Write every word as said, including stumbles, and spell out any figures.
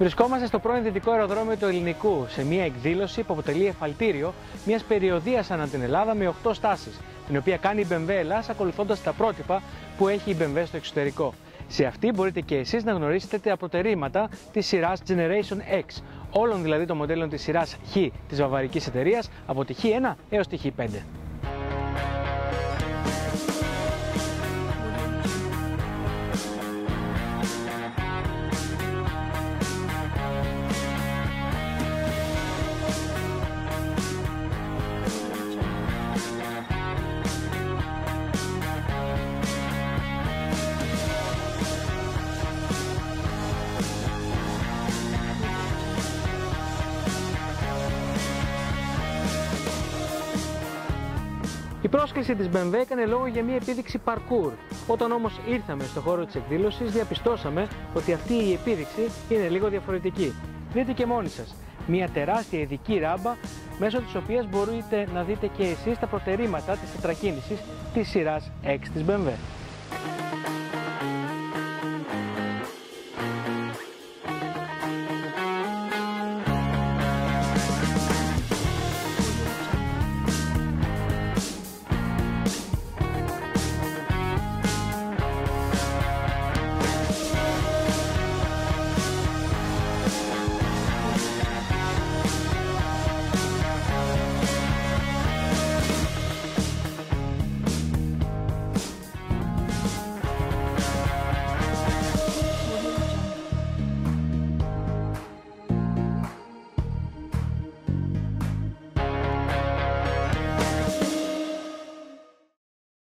Βρισκόμαστε στο πρώην δυτικό αεροδρόμιο του Ελληνικού, σε μια εκδήλωση που αποτελεί εφαλτήριο μιας περιοδίας ανά την Ελλάδα με οκτώ στάσεις, την οποία κάνει η μπι εμ ντάμπλιου Ελλάς ακολουθώντας τα πρότυπα που έχει η μπι εμ ντάμπλιου στο εξωτερικό. Σε αυτή μπορείτε και εσείς να γνωρίσετε τα προτερήματα της σειράς Generation X, όλων δηλαδή των μοντέλων της σειράς Χ της βαβαρικής εταιρείας, από τη Χ ένα έως τη Χ πέντε. Η πρόσκληση της μπι εμ ντάμπλιου έκανε λόγο για μια επίδειξη parkour. Όταν όμως ήρθαμε στο χώρο της εκδήλωσης, διαπιστώσαμε ότι αυτή η επίδειξη είναι λίγο διαφορετική. Δείτε και μόνοι σας. Μια τεράστια ειδική ράμπα, μέσω της οποίας μπορείτε να δείτε και εσείς τα προτερήματα της τετρακίνησης της σειράς X της μπι εμ ντάμπλιου.